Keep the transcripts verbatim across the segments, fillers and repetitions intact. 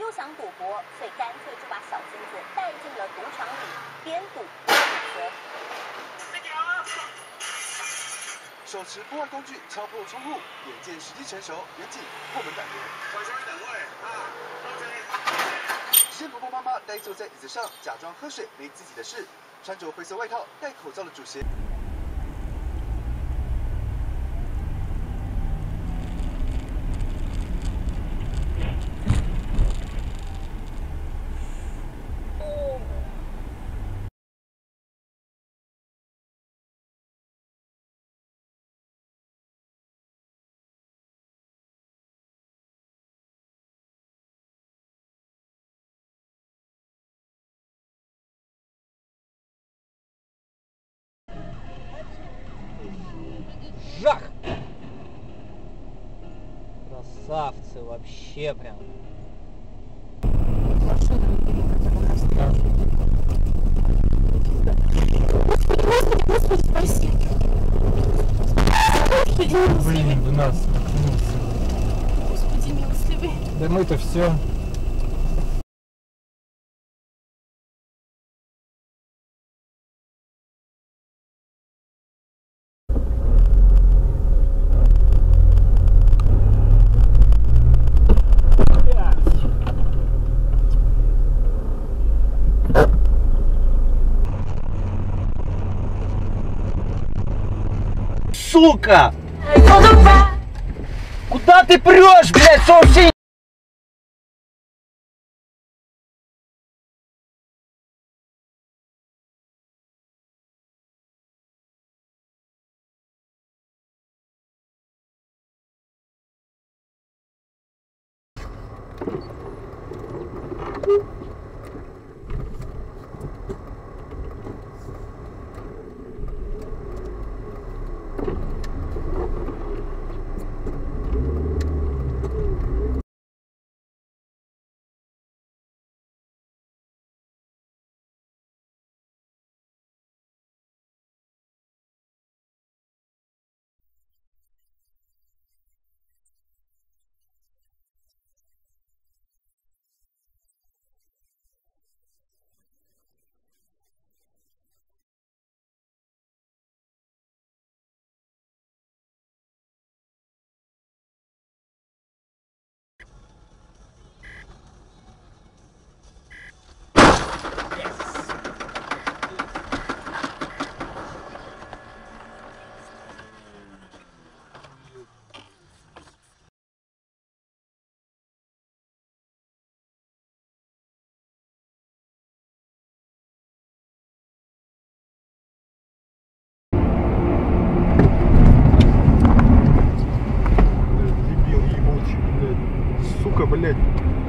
又想赌博，所以干脆就把小金子带进了赌场里，边赌边学。 手持破坏工具敲破窗户，眼见时机成熟，远景破门打人。 晚上等位啊 ，OK。 先婆婆妈妈呆坐在椅子上，假装喝水，没自己的事。穿着灰色外套、戴口罩的主嫌。 Жах! Красавцы вообще прям. Господи, спаси. Господи, милостливый. Блин, в нас. Господи, милостливый. Да мы-то все. Сука! Куда ты прешь, блядь, совсем? Сука, блядь.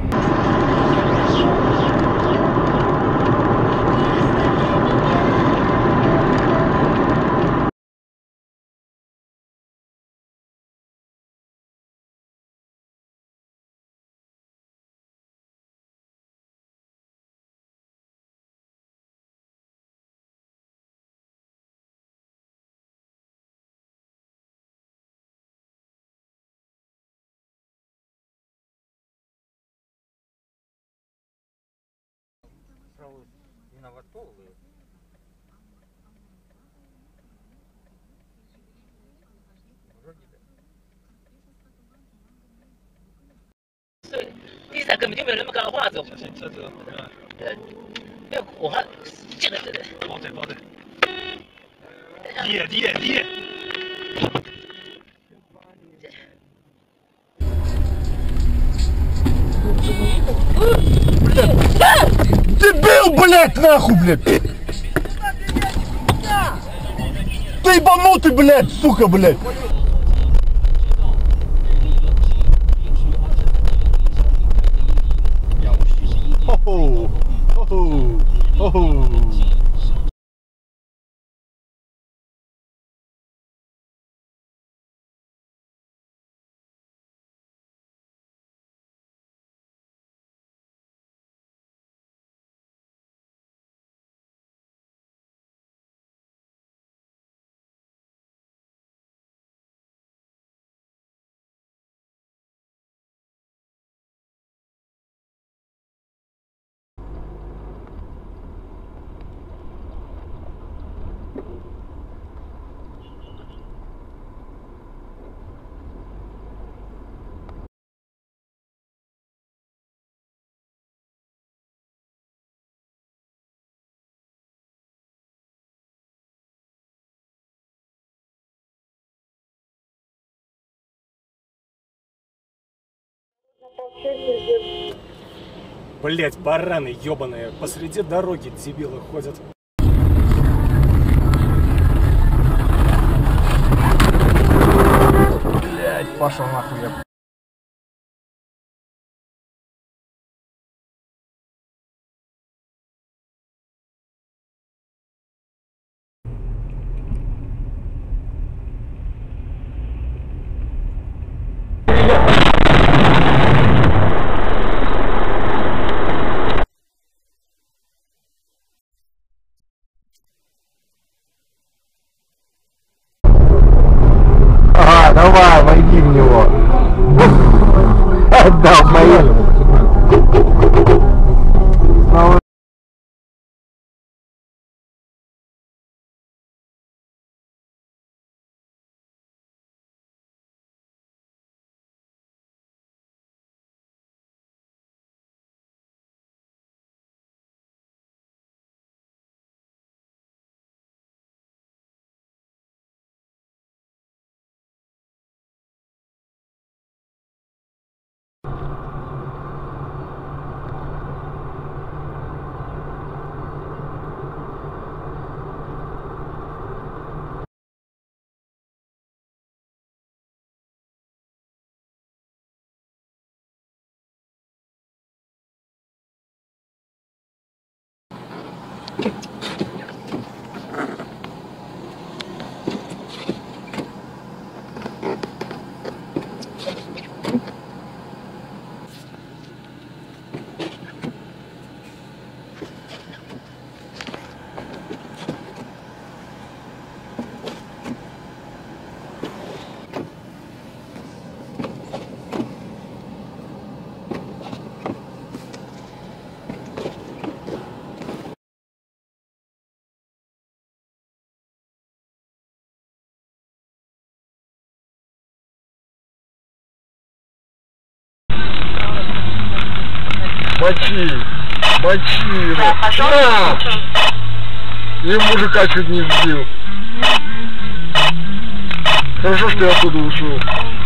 Виноватовы. Вроде 对，地上根本就没有那么高的画种。 车子， 呃，没有，我看这个这个。 包着包着。低点低点低点。 Дебил, блядь, нахуй, блядь! Ты ебанутый, блядь, сука, блядь! Хо-хо, хо-хо, хо-хо. Блять, бараны ебаные, посреди дороги дебилы ходят. Блять, пошел нахуй я. А, давай, войди в него. Отдал мои. Мочи! Мочи его! На! И мужика чуть не сбил. Хорошо, что я оттуда ушел.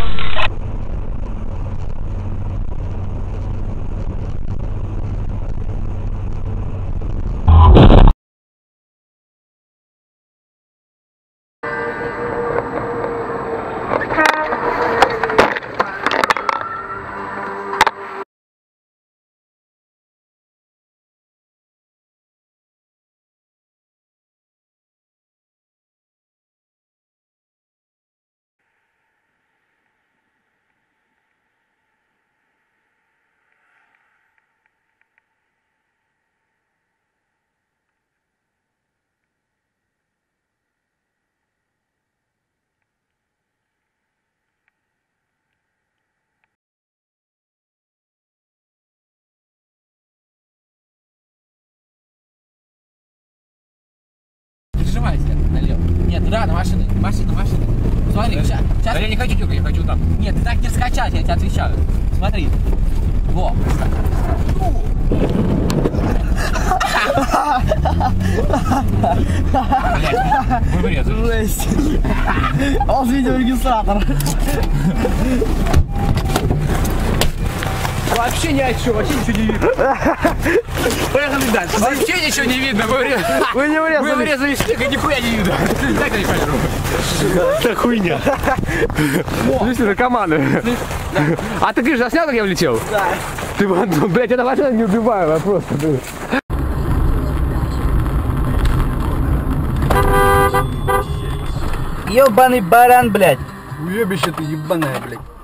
Прижимайся налево. Нет, туда, на машины. Машина, машина. Смотри, сейчас. сейчас... Да я не хочу тюрка, я хочу там. Нет, ты так не скачать, я тебе отвечаю. Смотри. Во. Блять, мы вырезали. Жесть. Он с видеорегистратора. Вообще ни о чем, вообще ничего не видно. Поехали дальше. Вообще ничего не видно. Вы, врез... Вы не врезали. Вы врезали снег, и нихуя не видно. Так я не пойду. Это хуйня. Слушай, наркоманы. А ты, ты же заснял, как я влетел? Да. Ты, блядь, я вообще не убиваю, я просто... Ёбаный баран, блядь. Уебище ты ебаная, блядь.